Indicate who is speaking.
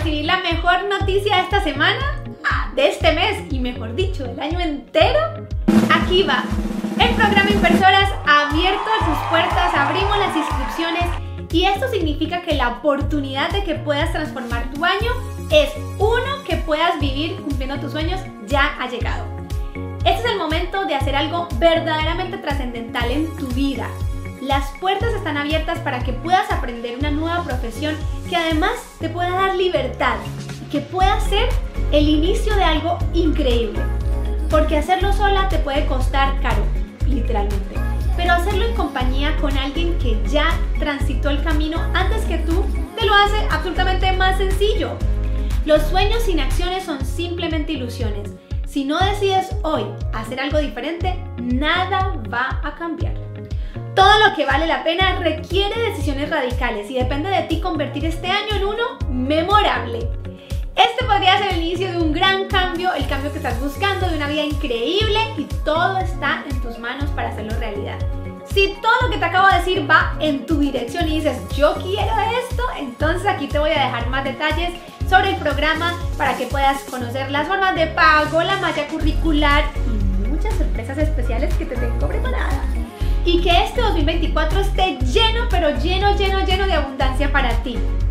Speaker 1: recibir la mejor noticia de esta semana, de este mes y mejor dicho, del año entero. Aquí va. El programa Inversoras ha abierto sus puertas, abrimos las inscripciones y esto significa que la oportunidad de que puedas transformar tu año es uno que puedas vivir cumpliendo tus sueños ya ha llegado. Este es el momento de hacer algo verdaderamente trascendental en tu vida. Las puertas están abiertas para que puedas aprender una nueva profesión que además te pueda dar libertad y que pueda ser el inicio de algo increíble. Porque hacerlo sola te puede costar caro, literalmente. Pero hacerlo en compañía con alguien que ya transitó el camino antes que tú, te lo hace absolutamente más sencillo. Los sueños sin acciones son simplemente ilusiones. Si no decides hoy hacer algo diferente, nada va a cambiar. Todo lo que vale la pena requiere decisiones radicales y depende de ti convertir este año en uno memorable. Este podría ser el inicio de un gran cambio, el cambio que estás buscando, de una vida increíble y todo está en tus manos para hacerlo realidad. Si todo lo que te acabo de decir va en tu dirección y dices yo quiero esto, entonces aquí te voy a dejar más detalles sobre el programa para que puedas conocer las formas de pago, la malla curricular y muchas sorpresas especiales que te tengo preparadas. Y que este 2024 esté lleno, pero lleno de abundancia para ti.